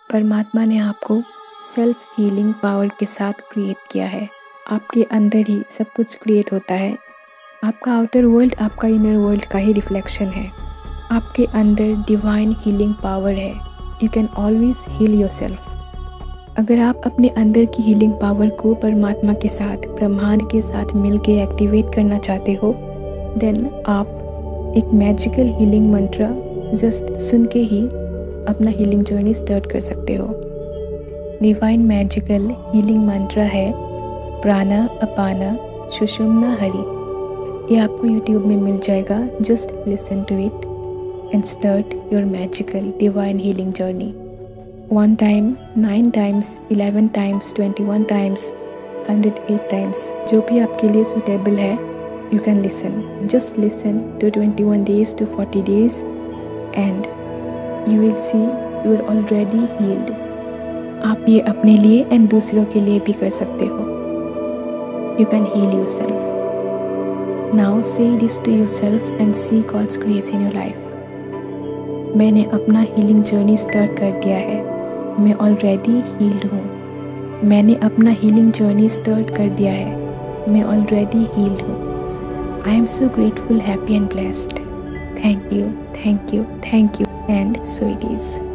परमात्मा ने आपको सेल्फ हीलिंग पावर के साथ क्रिएट किया है। आपके अंदर ही सब कुछ क्रिएट होता है। आपका आउटर वर्ल्ड आपका इनर वर्ल्ड का ही रिफ्लेक्शन है। आपके अंदर डिवाइन हीलिंग पावर है। You can always heal yourself. अगर आप अपने अंदर की हीलिंग पावर को परमात्मा के साथ, ब्रह्मांड के साथ मिलके एक्टिवेट करना चाहते हो, देन आप एक मैजिकल हीलिंग मंत्र जस्ट सुन के ही अपना हीलिंग जर्नी स्टार्ट कर सकते हो। डिवाइन मैजिकल हीलिंग मंत्र है प्राणा अपाना सुषुम्ना हरि। ये आपको यूट्यूब में मिल जाएगा। Just listen to it and start your magical divine healing journey. 1 time, 9 times, 11 times, 21 times, 108 times, जो भी आपके लिए सूटेबल है, you can listen. Just listen to 21 days to 40 days and you will see you are already healed. आप ये अपने लिए and दूसरों के लिए भी कर सकते हो। You can heal yourself. Now say this to yourself and see God's grace in your life. मैंने अपना हीलिंग जर्नी स्टार्ट कर दिया है। मैं ऑलरेडी हील्ड हूँ। मैंने अपना हीलिंग जर्नी स्टार्ट कर दिया है। मैं ऑलरेडी हील्ड हूँ। I am so grateful, happy and blessed. Thank you, thank you, thank you. And so it is.